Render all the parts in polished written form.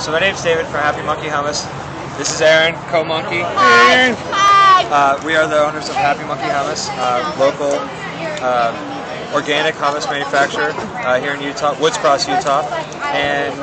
So my name's David from Happy Monkey Hummus. This is Aaron, co-monkey. Hi. Hi. We are the owners of Happy Monkey Hummus, local organic hummus manufacturer here in Utah, Woods Cross, Utah. And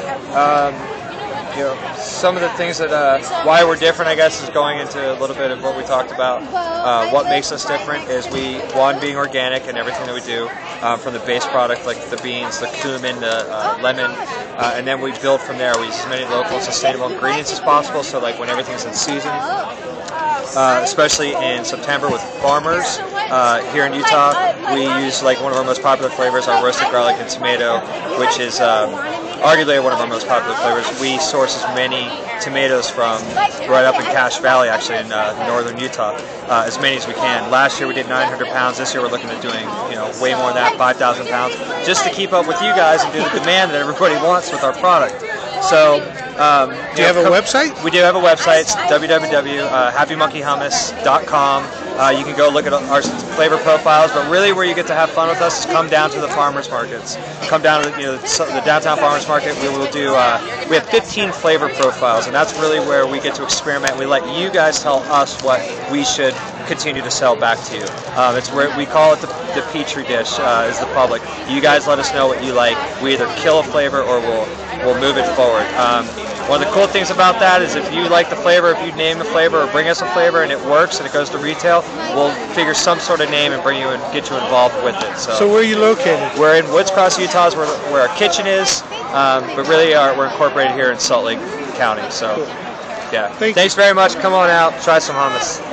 you know, some of the things that why we're different, I guess, is going into a little bit of what we talked about. What makes us different is one, being organic in everything that we do, from the base product like the beans, the cumin, the lemon, and then we build from there. We use as many local and sustainable ingredients as possible, so like when everything's in season, especially in September with farmers here in Utah, we use like one of our most popular flavors, our roasted garlic and tomato, which is arguably one of our most popular flavors. We source as many tomatoes from right up in Cache Valley, actually in northern Utah, as many as we can. Last year we did 900 pounds. This year we're looking at doing way more than that, 5,000 pounds, just to keep up with you guys and do the demand that everybody wants with our product. So, do you have a website? We do have a website. It's www.happymonkeymummus.com. You can go look at our flavor profiles, but really where you get to have fun with us is come down to the farmers markets. Come down to the downtown farmers market. We will do. We have 15 flavor profiles, and that's really where we get to experiment. We let you guys tell us what we should continue to sell back to you. It's where we call it the petri dish. Is the public. You guys let us know what you like. We either kill a flavor or we'll move it forward. One of the cool things about that is if you like the flavor, if you name a flavor or bring us a flavor and it works and it goes to retail, we'll figure some sort of name and bring you and get you involved with it. So where are you located? We're in Woods Cross, Utah, is where our kitchen is, but really we're incorporated here in Salt Lake County. So, yeah. Thanks very much. Come on out, try some hummus.